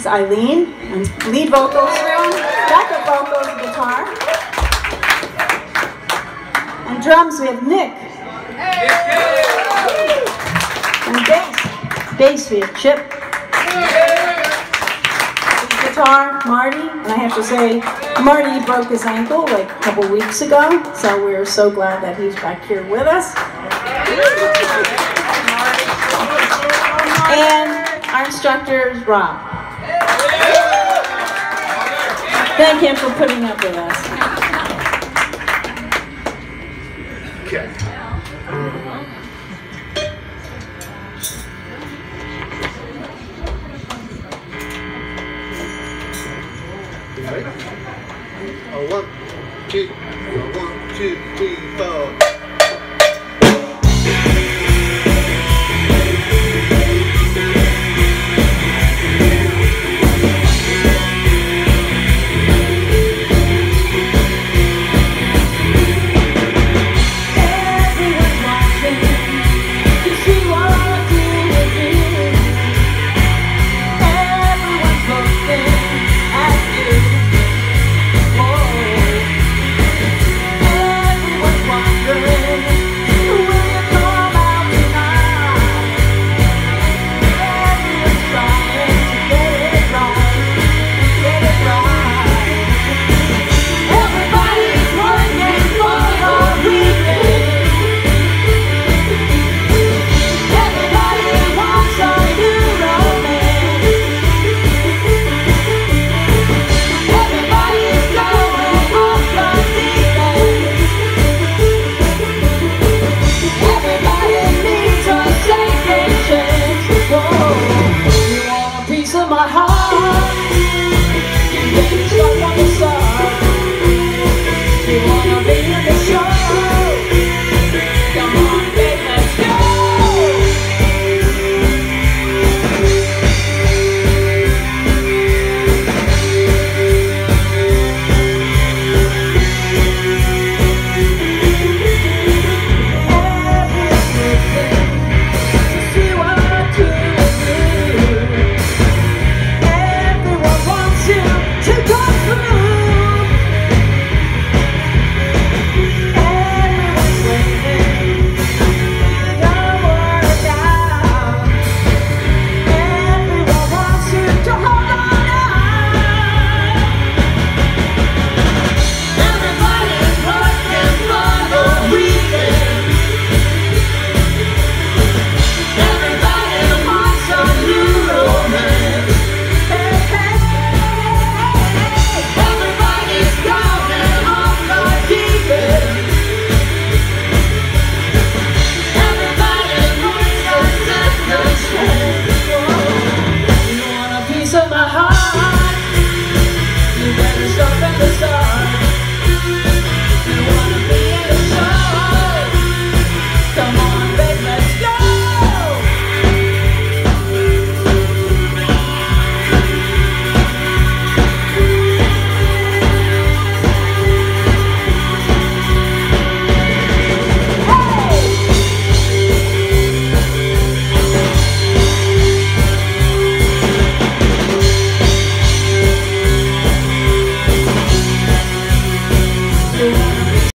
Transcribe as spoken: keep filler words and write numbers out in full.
is Eileen, and lead vocals, backup vocals, guitar. And drums, we have Nick. And bass, bass we have Chip. Guitar, Marty, and I have to say, Marty broke his ankle like a couple weeks ago, so we're so glad that he's back here with us. And our instructor is Rob. Thank him for putting up with us.